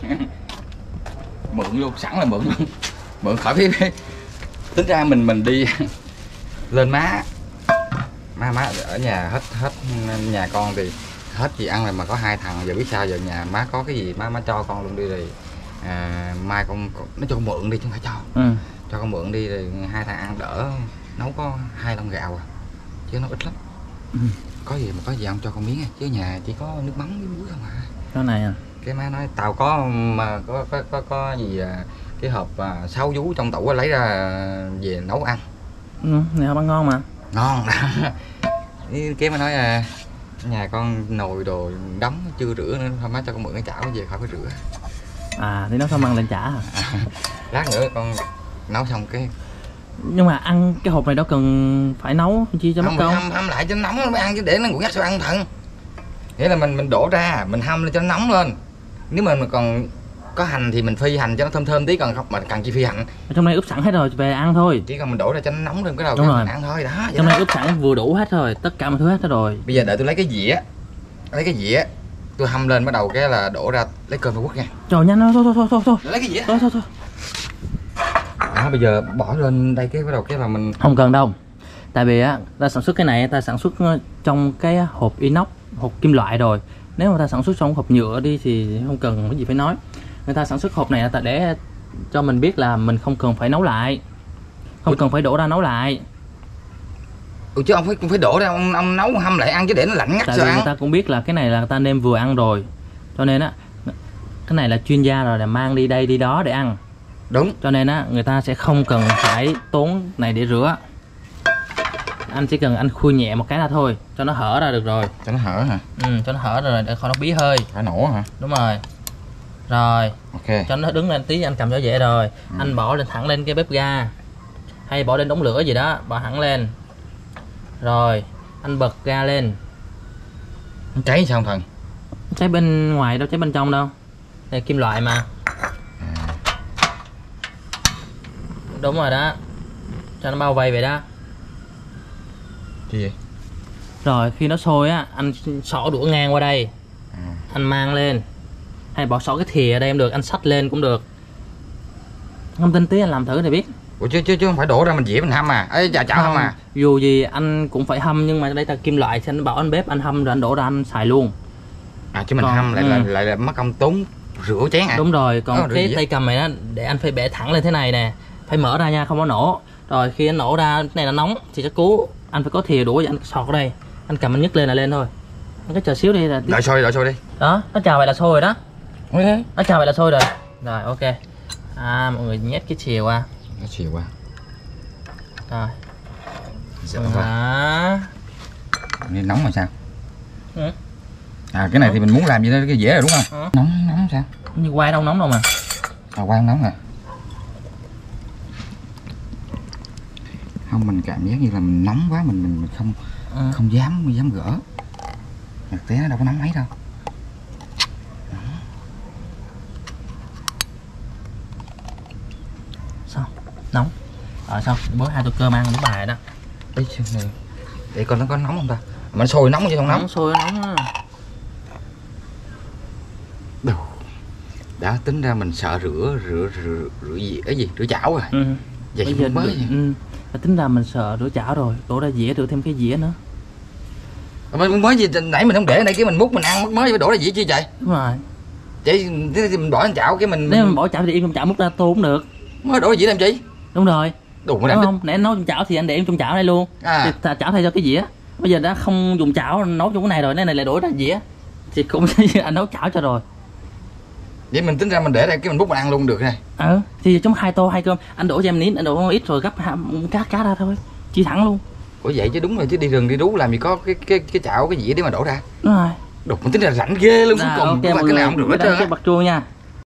Mượn luôn, sẵn là mượn luôn. Mượn khỏi biết. Tính ra mình đi lên má ở nhà hết nhà con thì hết gì ăn rồi, mà có 2 thằng giờ biết sao giờ, nhà má có cái gì má cho con luôn đi rồi. Mai con nó cho con mượn đi chứ không phải cho. Cho con mượn đi rồi 2 thằng ăn đỡ, nấu có 2 lon gạo à, chứ nó ít lắm. Có gì mà có gì không cho con miếng à, chứ nhà chỉ có nước mắm với muối không à. Cái này à? Cái má nói tao có mà có gì cái hộp 6 vú trong tủ lấy ra về nấu ăn. Này hộp ăn ngon mà. Ngon. Cái má nói nhà con nồi đồ đóng chưa rửa nữa, thôi má cho con mượn cái chảo về khỏi phải rửa. Thì nấu xong ăn lên chả à? Lát nữa con nấu xong cái. Nhưng mà ăn cái hộp này đâu cần phải nấu chi cho mất công. Hâm lại cho nóng mới ăn chứ để nó nguội ngắt sao ăn thận. Nghĩa là mình đổ ra, mình hâm lên cho nó nóng lên. Nếu mà mình còn có hành thì mình phi hành cho nó thơm thơm tí, còn không mà cần chi phi hành. Ở trong này úp sẵn hết rồi, về ăn thôi. Chỉ cần mình đổ ra cho nó nóng lên cái đầu cái mình ăn thôi đó. Trong này úp sẵn vừa đủ hết rồi, tất cả mọi thứ hết rồi. Bây giờ đợi tôi lấy cái dĩa. Tôi hâm lên bắt đầu cái là đổ ra lấy cơm tôi quất nha. Trời nhanh thôi. Lấy cái dĩa. Thôi. Bây giờ bỏ lên đây cái bắt đầu cái là mình không cần đâu. Tại vì á, ta sản xuất cái này ta sản xuất trong cái hộp inox, hộp kim loại rồi. Nếu mà ta sản xuất trong hộp nhựa đi thì không cần cái gì phải nói. Người ta sản xuất hộp này ta để cho mình biết là mình không cần phải nấu lại, không cần phải đổ ra nấu lại. Chứ ông phải đổ ra, ông nấu hâm lại ăn chứ để nó lạnh ngắt sao ăn. Tại vì người ta cũng biết là cái này là ta nêm vừa ăn rồi, cho nên á cái này là chuyên gia rồi, là mang đi đây đi đó để ăn. Đúng. Cho nên á người ta sẽ không cần phải tốn này để rửa. Anh chỉ cần anh khui nhẹ một cái ra thôi, cho nó hở ra được rồi. Cho nó hở hả? Cho nó hở rồi để khỏi nó bí hơi. Phải nổ hả? Đúng rồi. Rồi. Ok. Cho nó đứng lên tí, anh cầm cho dễ rồi. Anh bỏ lên thẳng lên cái bếp ga, hay bỏ lên đống lửa gì đó, bỏ thẳng lên. Rồi, anh bật ga lên. Nó cháy sao thần? Cháy bên ngoài đâu, cháy bên trong đâu. Đây kim loại mà. Đúng rồi đó. Cho nó bao vây vậy đó. Gì vậy? Rồi khi nó sôi á, anh xỏ đũa ngang qua đây. Anh mang lên. Hay bỏ xỏ cái thìa ở đây cũng được, anh xách lên cũng được. Không tin tí anh làm thử để biết. Ủa chứ không phải đổ ra mình dĩa mình hâm à? Ấy chảo hâm à? Dù gì anh cũng phải hâm, nhưng mà đây là kim loại thì anh bảo anh bếp anh hâm rồi anh đổ ra anh xài luôn. Chứ mình hâm lại là mất công tốn rửa chén à? Đúng rồi, còn cái tay cầm này đó để anh phải bẻ thẳng lên thế này nè, phải mở ra nha, không có nổ. Rồi khi anh nổ ra cái này nó nóng thì chắc cố anh phải có thìa đũa vậy anh sọt ở đây, anh cầm anh nhấc lên là lên thôi. Anh cứ chờ xíu đi là đợi sôi đi. Đó, nó chào vậy là sôi rồi đó. Okay. Nó chào vậy là sôi rồi. Rồi ok. Mọi người nhét cái thìa qua. Nó chìa qua. Rồi. Nên nóng rồi sao? Cái này thì mình muốn làm gì đó cái dễ rồi đúng không? Nóng sao? Như quay đâu nóng đâu mà. Quay không nóng à? Không, mình cảm giác như là mình nóng quá, mình không dám gỡ. Thực tế nó đâu có nóng mấy đâu. Sao? Nóng. Xong, bữa 2 tô cơm ăn bữa bài đó. Để coi nó có nóng không ta? Mà nó sôi nóng chứ không nóng. Sôi nóng á. Đã tính ra mình sợ rửa rửa chảo rồi. Vậy chứ mới. Tính ra mình sợ rửa chảo rồi, đổ ra dĩa, rửa thêm cái dĩa nữa. Mới gì nãy mình không để ở đây cái mình múc mình ăn mới phải đổ ra dĩa chi vậy? Đúng rồi. Vậy thì mình bỏ lên chảo cái mình. Nếu mình bỏ chảo thì im trong chảo múc ra tô cũng được. Mới đổ ra dĩa làm chi? Đúng rồi. Đúng không? Nãy anh nấu trong chảo thì anh để im trong chảo này luôn. Thì chảo thay cho cái dĩa. Bây giờ đã không dùng chảo nấu trong cái này rồi, cái này lại đổ ra dĩa. Thì cũng anh nấu chảo cho rồi. Vậy mình tính ra mình để đây cái mình múc mình ăn luôn được này. Thì trong 2 tô 2 cơm, anh đổ cho em nín, anh đổ ít rồi gấp cá ra thôi. Chia thẳng luôn. Ủa vậy chứ đúng rồi, chứ đi rừng đi rú làm gì có cái chảo cái dĩa để mà đổ ra. Đúng rồi. Đục mình tính ra rảnh ghê luôn cuối cùng. Okay, cái nào không được hết trơn á. Bật chuông nha.